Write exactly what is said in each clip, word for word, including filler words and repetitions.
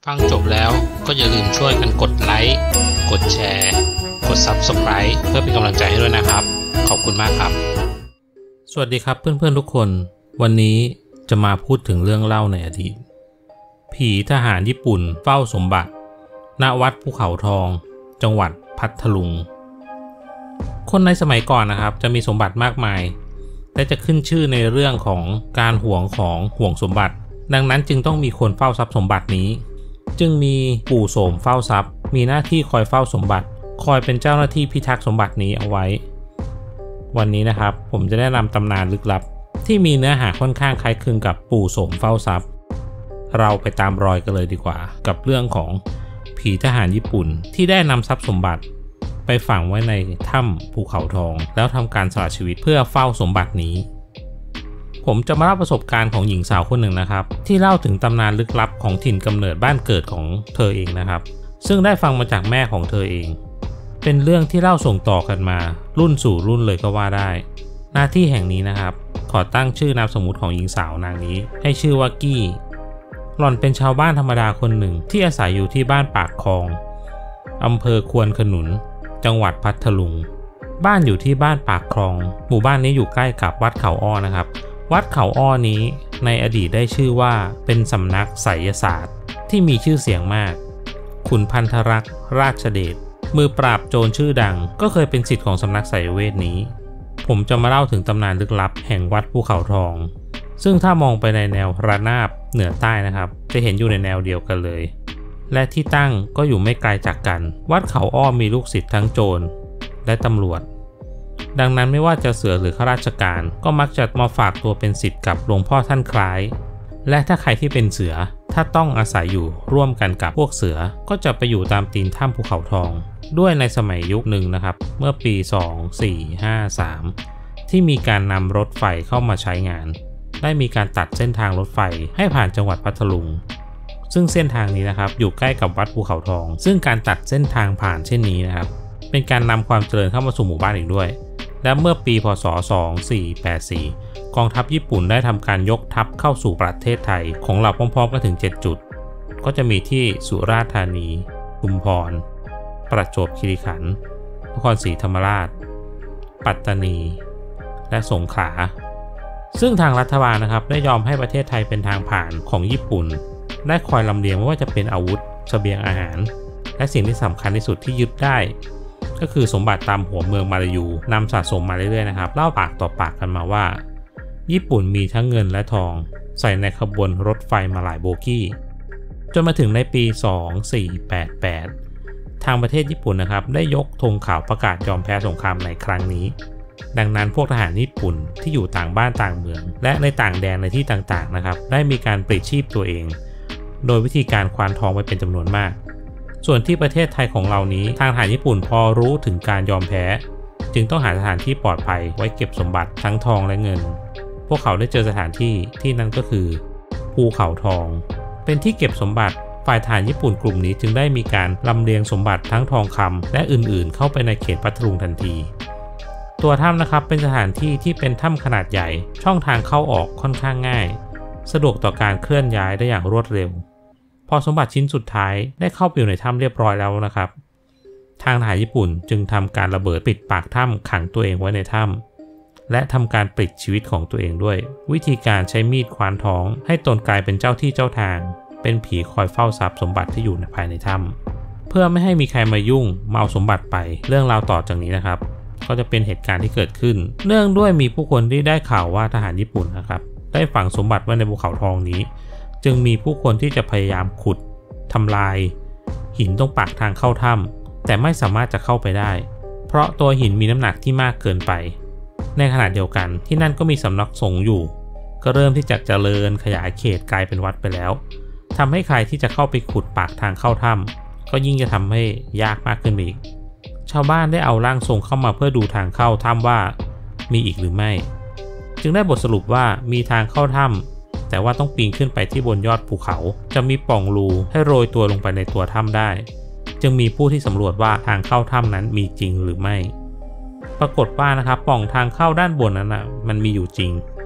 ฟังจบแล้วก็อย่าลืมช่วยกันกดไลค์กดแชร์กด ซับสไครบ์ เพื่อเป็นกำลังใจให้ด้วยนะครับขอบคุณมากครับสวัสดีครับเพื่อนๆทุกคนวันนี้จะมาพูดถึงเรื่องเล่าในอดีตผีทหารญี่ปุ่นเฝ้าสมบัติณวัดภูเขาทองจังหวัดพัทลุงคนในสมัยก่อนนะครับจะมีสมบัติมากมายและจะขึ้นชื่อในเรื่องของการหวงของหวงสมบัติดังนั้นจึงต้องมีคนเฝ้าทรัพย์สมบัตินี้จึงมีปู่โสมเฝ้าทรัพย์มีหน้าที่คอยเฝ้าสมบัติคอยเป็นเจ้าหน้าที่พิทักษ์สมบัตินี้เอาไว้วันนี้นะครับผมจะได้นำตำนานลึกลับที่มีเนื้อหาค่อนข้างคล้ายคลึงกับปู่โสมเฝ้าทรัพย์เราไปตามรอยกันเลยดีกว่ากับเรื่องของผีทหารญี่ปุ่นที่ได้นำทรัพย์สมบัติไปฝังไว้ในถ้ำภูเขาทองแล้วทำการสละชีวิตเพื่อเฝ้าสมบัตินี้ผมจะมาเล่าประสบการณ์ของหญิงสาวคนหนึ่งนะครับที่เล่าถึงตำนานลึกลับของถิ่นกำเนิดบ้านเกิดของเธอเองนะครับซึ่งได้ฟังมาจากแม่ของเธอเองเป็นเรื่องที่เล่าส่งต่อกันมารุ่นสู่รุ่นเลยก็ว่าได้หน้าที่แห่งนี้นะครับขอตั้งชื่อนามสมมุติของหญิงสาวนางนี้ให้ชื่อว่ากี้หล่อนเป็นชาวบ้านธรรมดาคนหนึ่งที่อาศัยอยู่ที่บ้านปากคลองอำเภอควนขนุนจังหวัดพัทลุงบ้านอยู่ที่บ้านปากคลองหมู่บ้านนี้อยู่ใกล้กับวัดเขาอ้อนะครับวัดเขาอ้อนี้ในอดีตได้ชื่อว่าเป็นสำนักไสยศาสตร์ที่มีชื่อเสียงมากขุนพันธรักษ์ราชเดชมือปราบโจรชื่อดังก็เคยเป็นศิษย์ของสำนักไสยเวทนี้ผมจะมาเล่าถึงตำนานลึกลับแห่งวัดภูเขาทองซึ่งถ้ามองไปในแนวระนาบเหนือใต้นะครับจะเห็นอยู่ในแนวเดียวกันเลยและที่ตั้งก็อยู่ไม่ไกลจากกันวัดเขาอ้อมีลูกศิษย์ทั้งโจรและตำรวจดังนั้นไม่ว่าจะเสือหรือข้าราชการก็มักจะมาฝากตัวเป็นศิษย์กับหลวงพ่อท่านคล้ายและถ้าใครที่เป็นเสือถ้าต้องอาศัยอยู่ร่วมกันกับพวกเสือก็จะไปอยู่ตามตีนถ้ำภูเขาทองด้วยในสมัยยุคหนึ่งนะครับเมื่อปีสอง สี่ ห้า สามที่มีการนำรถไฟเข้ามาใช้งานได้มีการตัดเส้นทางรถไฟให้ผ่านจังหวัดพัทลุงซึ่งเส้นทางนี้นะครับอยู่ใกล้กับวัดภูเขาทองซึ่งการตัดเส้นทางผ่านเช่นนี้นะครับเป็นการนำความเจริญเข้ามาสู่หมู่บ้านอีกด้วยและเมื่อปีพ.ศ. สอง สี่ แปด สี่กองทัพญี่ปุ่นได้ทำการยกทัพเข้าสู่ประเทศไทยของเราพร้อมๆกันถึงเจ็ดจุดก็จะมีที่สุราษฎร์ธานีชุมพรประจวบคีรีขันธ์นครศรีธรรมราชปัตตานีและสงขลาซึ่งทางรัฐบาลนะครับได้ยอมให้ประเทศไทยเป็นทางผ่านของญี่ปุ่นได้คอยลำเลียงไม่ว่าจะเป็นอาวุธเสบียงอาหารและสิ่งที่สำคัญที่สุดที่ยึดได้ก็คือสมบัติตามหัวเมืองมาลายูนำสะสมมาเรื่อยๆนะครับเล่าปากต่อปากกันมาว่าญี่ปุ่นมีทั้งเงินและทองใส่ในขบวนรถไฟมาหลายโบกี้จนมาถึงในปีสอง สี่ แปด แปดทางประเทศญี่ปุ่นนะครับได้ยกธงขาวประกาศยอมแพ้สงครามในครั้งนี้ดังนั้นพวกทหารญี่ปุ่นที่อยู่ต่างบ้านต่างเมืองและในต่างแดนในที่ต่างๆนะครับได้มีการปลิดชีพตัวเองโดยวิธีการควานทองไปเป็นจำนวนมากส่วนที่ประเทศไทยของเรานี้ทางทหารญี่ปุ่นพอรู้ถึงการยอมแพ้จึงต้องหาสถานที่ปลอดภัยไว้เก็บสมบัติทั้งทองและเงินพวกเขาได้เจอสถานที่ที่นั่นก็คือภูเขาทองเป็นที่เก็บสมบัติฝ่ายทหารญี่ปุ่นกลุ่มนี้จึงได้มีการลำเลียงสมบัติทั้งทองคำและอื่นๆเข้าไปในเขตพัทลุงทันทีตัวถ้ำนะครับเป็นสถานที่ที่เป็นถ้ำขนาดใหญ่ช่องทางเข้าออกค่อนข้างง่ายสะดวกต่อการเคลื่อนย้ายได้อย่างรวดเร็วพอสมบัติชิ้นสุดท้ายได้เข้าไปอยู่ในถ้ำเรียบร้อยแล้วนะครับทางทหารญี่ปุ่นจึงทำการระเบิดปิดปากถ้ำขังตัวเองไว้ในถ้ำและทำการปลิดชีวิตของตัวเองด้วยวิธีการใช้มีดควานท้องให้ตนกลายเป็นเจ้าที่เจ้าทางเป็นผีคอยเฝ้าทรัพย์สมบัติที่อยู่ภายในถ้ำเพื่อไม่ให้มีใครมายุ่งมาเอาสมบัติไปเรื่องราวต่อจากนี้นะครับก็จะเป็นเหตุการณ์ที่เกิดขึ้นเนื่องด้วยมีผู้คนที่ได้ข่าวว่าทหารญี่ปุ่นนะครับได้ฝังสมบัติไว้ในภูเขาทองนี้จึงมีผู้คนที่จะพยายามขุดทำลายหินตรงปากทางเข้าถ้ำแต่ไม่สามารถจะเข้าไปได้เพราะตัวหินมีน้ำหนักที่มากเกินไปในขณะเดียวกันที่นั่นก็มีสำนักสงฆ์อยู่ก็เริ่มที่จะเจริญขยายเขตกลายเป็นวัดไปแล้วทำให้ใครที่จะเข้าไปขุดปากทางเข้าถ้ำก็ยิ่งจะทำให้ยากมากขึ้นไปอีกชาวบ้านได้เอาร่างทรงเข้ามาเพื่อดูทางเข้าถ้ำว่ามีอีกหรือไม่จึงได้บทสรุปว่ามีทางเข้าถ้ำแต่ว่าต้องปีนขึ้นไปที่บนยอดภูเขาจะมีปล่องรูให้โรยตัวลงไปในตัวถ้ำได้จึงมีผู้ที่สำรวจว่าทางเข้าถ้ำนั้นมีจริงหรือไม่ปรากฏว่านะครับปล่องทางเข้าด้านบนนั้นนะมันมีอยู่จริง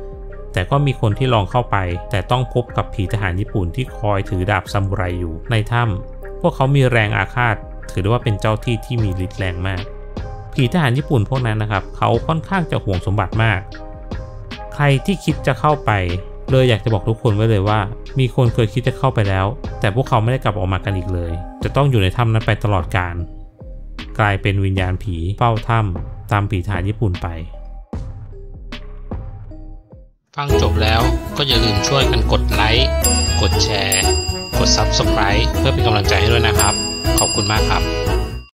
แต่ก็มีคนที่ลองเข้าไปแต่ต้องพบกับผีทหารญี่ปุ่นที่คอยถือดาบซามูไรอยู่ในถ้ำพวกเขามีแรงอาฆาตถือได้ว่าเป็นเจ้าที่ที่มีฤทธิ์แรงมากผีทหารญี่ปุ่นพวกนั้นนะครับเขาค่อนข้างจะห่วงสมบัติมากใครที่คิดจะเข้าไปเลยอยากจะบอกทุกคนไว้เลยว่ามีคนเคยคิดจะเข้าไปแล้วแต่พวกเขาไม่ได้กลับออกมากันอีกเลยจะต้องอยู่ในถ้ำนั้นไปตลอดกาลกลายเป็นวิญญาณผีเฝ้าถ้ำตามผีทหารญี่ปุ่นไปฟังจบแล้วก็อย่าลืมช่วยกันกดไลค์กดแชร์กด ซับสไครบ์ เพื่อเป็นกำลังใจให้ด้วยนะครับขอบคุณมากครับ